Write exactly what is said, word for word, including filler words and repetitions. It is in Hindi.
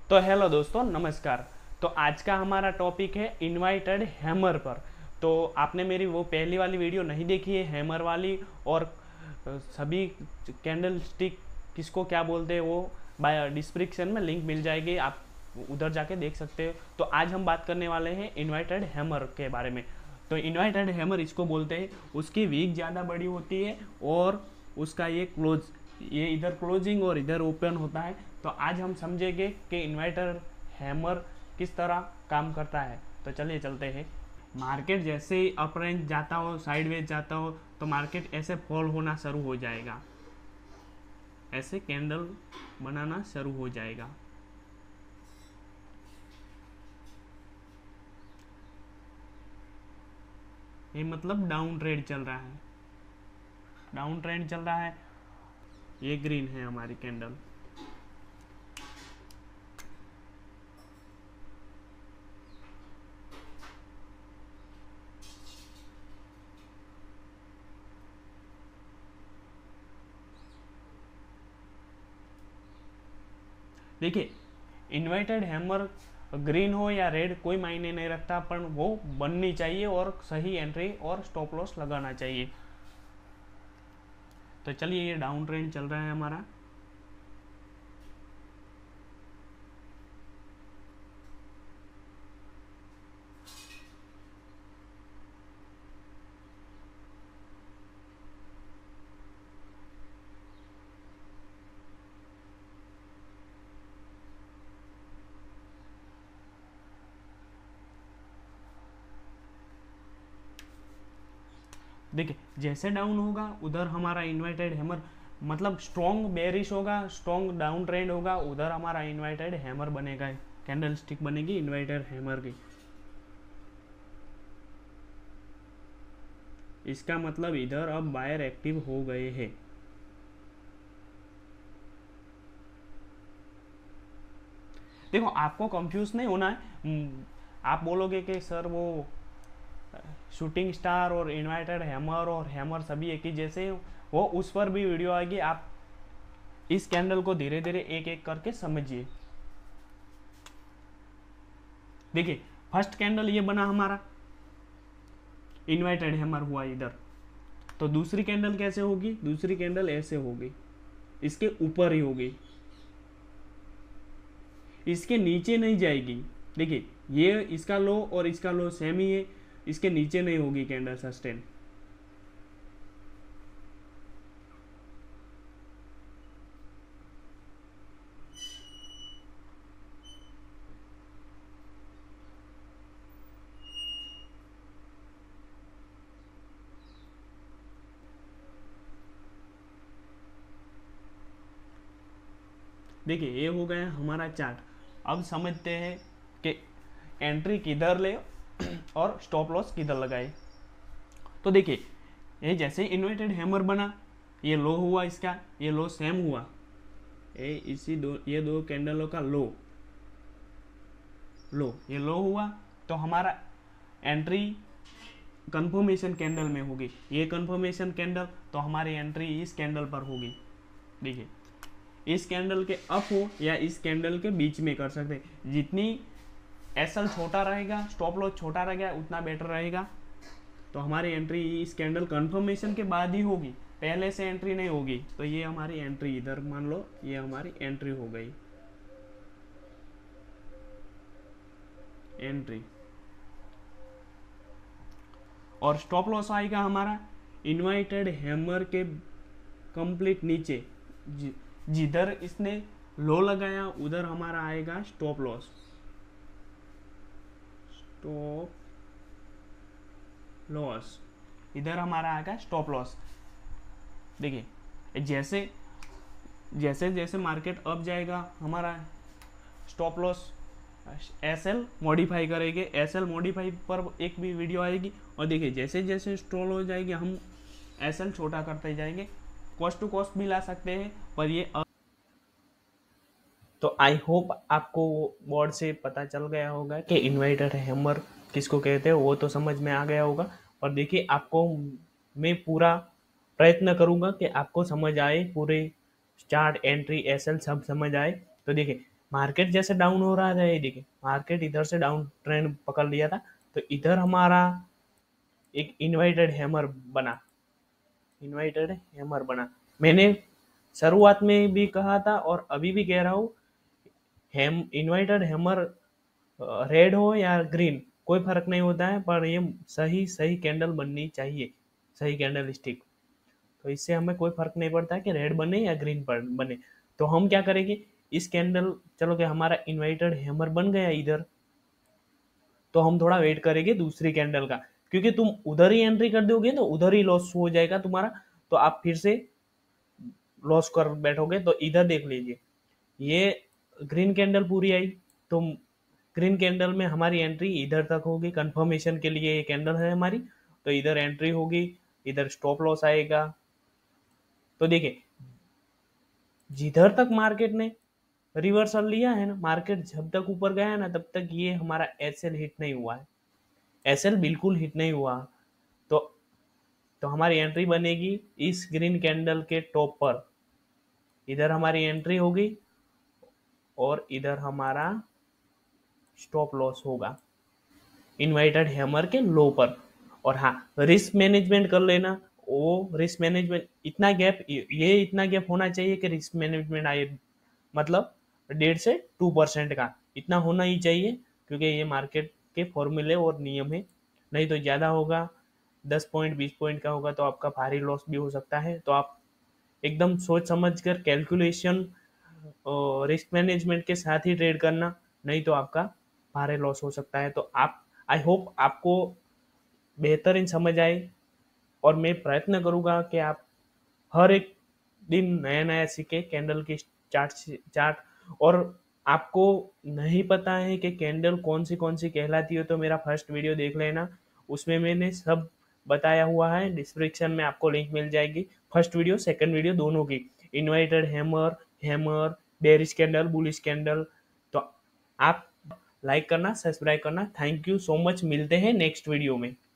तो हेलो दोस्तों, नमस्कार। तो आज का हमारा टॉपिक है इनवाइटेड हैमर पर। तो आपने मेरी वो पहली वाली वीडियो नहीं देखी है हैमर वाली, और अ, सभी कैंडल स्टिक किसको क्या बोलते हैं वो बाय डिस्क्रिप्शन में लिंक मिल जाएगी, आप उधर जाके देख सकते हो। तो आज हम बात करने वाले हैं इनवाइटेड हैमर के बारे में। तो इनवाइटेड हैमर इसको बोलते हैं, उसकी वीक ज़्यादा बड़ी होती है और उसका ये क्लोज, ये इधर क्लोजिंग और इधर ओपन होता है। तो आज हम समझेंगे कि इन्वर्टर हैमर किस तरह काम करता है। तो चलिए चलते हैं। मार्केट जैसे ही अप रेंज जाता हो, साइडवेज जाता हो, तो मार्केट ऐसे फॉल होना शुरू हो जाएगा, ऐसे कैंडल बनाना शुरू हो जाएगा। ये मतलब डाउन ट्रेंड चल रहा है, डाउन ट्रेंड चल रहा है। ये ग्रीन है हमारी कैंडल। देखिए, इन्वर्टेड हैमर ग्रीन हो या रेड कोई मायने नहीं रखता, पर वो बननी चाहिए और सही एंट्री और स्टॉप लॉस लगाना चाहिए। तो चलिए, ये डाउन ट्रेंड चल रहा है हमारा। देखिए, जैसे डाउन होगा उधर हमारा इन्वर्टेड हैमर, मतलब स्ट्रॉन्ग बेरिश होगा, स्ट्रॉन्ग डाउन ट्रेंड होगा, उधर हमारा इन्वर्टेड हैमर बनेगा, कैंडल स्टिक बनेगी इन्वर्टेड हैमर की। इसका मतलब इधर अब बायर एक्टिव हो गए हैं। देखो, आपको कंफ्यूज नहीं होना है। आप बोलोगे कि सर वो शूटिंग स्टार और इन्वर्टेड हैमर और हैमर सभी एक ही जैसे, वो उस पर भी वीडियो आएगी। आप इस कैंडल को धीरे धीरे एक एक करके समझिए। देखिए, फर्स्ट कैंडल ये बना हमारा, इन्वर्टेड हैमर हुआ इधर। तो दूसरी कैंडल कैसे होगी? दूसरी कैंडल ऐसे होगी, इसके ऊपर ही होगी, इसके नीचे नहीं जाएगी। देखिए, ये इसका लो और इसका लो सेम ही है, इसके नीचे नहीं होगी कैंडल सस्टेन। देखिए, ये हो गया हमारा चार्ट। अब समझते हैं कि एंट्री किधर ले और स्टॉप लॉस किधर लगाए। तो देखिए, ये जैसे इन्वर्टेड हैमर बना, ये लो हुआ, इसका ये लो सेम हुआ, ये इसी दो, ये दो कैंडलों का लो, लो ये लो हुआ। तो हमारा एंट्री कंफर्मेशन कैंडल में होगी, ये कंफर्मेशन कैंडल, तो हमारी एंट्री इस कैंडल पर होगी। देखिए, इस कैंडल के अप हो या इस कैंडल के बीच में कर सकते हैं। जितनी एसएल छोटा रहेगा, स्टॉप लॉस छोटा रहेगा, उतना बेटर रहेगा। तो हमारी एंट्री इस कैंडल कंफर्मेशन के बाद ही होगी, पहले से एंट्री नहीं होगी। तो ये हमारी एंट्री, इधर मान लो ये हमारी एंट्री हो गई, एंट्री। और स्टॉप लॉस आएगा हमारा इन्वाइटेड हैमर के कंप्लीट नीचे, जिधर इसने लो लगाया उधर हमारा आएगा स्टॉप लॉस, स्टॉप लॉस, इधर हमारा आएगा स्टॉप लॉस। देखिए, जैसे जैसे जैसे मार्केट अप जाएगा, हमारा stop loss S L modify करेंगे, एस एल मॉडिफाई पर एक भी वीडियो आएगी। और देखिए, जैसे जैसे स्ट्रॉल हो जाएगी, हम एस एल छोटा करते जाएंगे, कॉस्ट टू कॉस्ट भी ला सकते हैं, पर ये अप। तो आई होप आपको बोर्ड से पता चल गया होगा कि इन्वर्टर हैमर किसको कहते हैं, वो तो समझ में आ गया होगा। और देखिए, आपको मैं पूरा प्रयत्न करूंगा कि आपको समझ आए, पूरे चार्ट, एंट्री, एस एल सब समझ आए। तो देखिए, मार्केट जैसे डाउन हो रहा था, ये देखिए मार्केट इधर से डाउन ट्रेंड पकड़ लिया था, तो इधर हमारा एक इन्वर्टेड हैमर बना, इन्वर्टेड हैमर बना। मैंने शुरुआत में भी कहा था और अभी भी कह रहा हूँ, हैम इन्वर्टेड हैमर रेड हो या ग्रीन कोई फर्क नहीं होता है, पर ये सही सही कैंडल बननी चाहिए, सही कैंडल स्टिक। तो इससे हमें कोई फर्क नहीं पड़ता है कि रेड बने या ग्रीन पर बने। तो हम क्या करेंगे, इस कैंडल, चलो कि हमारा इन्वर्टेड हैमर बन गया इधर, तो हम थोड़ा वेट करेंगे दूसरी कैंडल का, क्योंकि तुम उधर ही एंट्री कर दोगे तो उधर ही लॉस हो जाएगा तुम्हारा, तो आप फिर से लॉस कर बैठोगे। तो इधर देख लीजिए, ये ग्रीन कैंडल पूरी आई, तो ग्रीन कैंडल में हमारी एंट्री इधर तक होगी, कंफर्मेशन के लिए ये कैंडल है हमारी, तो इधर एंट्री होगी, इधर स्टॉप लॉस आएगा। तो देखिए जिधर तक मार्केट ने रिवर्सल लिया है ना, मार्केट जब तक ऊपर गया है ना, तब तक ये हमारा एसएल हिट नहीं हुआ है, एसएल बिल्कुल हिट नहीं हुआ। तो तो हमारी एंट्री बनेगी इस ग्रीन कैंडल के टॉप पर, इधर हमारी एंट्री होगी और इधर हमारा स्टॉप लॉस होगा इन्वर्टेड हैमर के लो पर। और हाँ, रिस्क मैनेजमेंट कर लेना, वो रिस्क मैनेजमेंट इतना गैप, ये इतना गैप होना चाहिए कि रिस्क मैनेजमेंट आए, मतलब डेढ़ से टू परसेंट का इतना होना ही चाहिए, क्योंकि ये मार्केट के फॉर्मूले और नियम है। नहीं तो ज़्यादा होगा, दस पॉइंट बीस पॉइंट का होगा तो आपका भारी लॉस भी हो सकता है। तो आप एकदम सोच समझ कर कैलकुलेशन और रिस्क मैनेजमेंट के साथ ही ट्रेड करना, नहीं तो आपका भारी लॉस हो सकता है। तो आप, आई होप आपको बेहतरीन समझ आए, और मैं प्रयत्न करूँगा कि आप हर एक दिन नया नया सीखे कैंडल की चार्ट चार्ट और आपको नहीं पता है कि कैंडल कौन सी कौन सी कहलाती है, तो मेरा फर्स्ट वीडियो देख लेना, उसमें मैंने सब बताया हुआ है, डिस्क्रिप्शन में आपको लिंक मिल जाएगी, फर्स्ट वीडियो सेकंड वीडियो दोनों की, inverted hammer, hammer, bearish candle, bullish candle. तो आप लाइक करना, सब्सक्राइब करना। थैंक यू सो मच, मिलते हैं नेक्स्ट वीडियो में।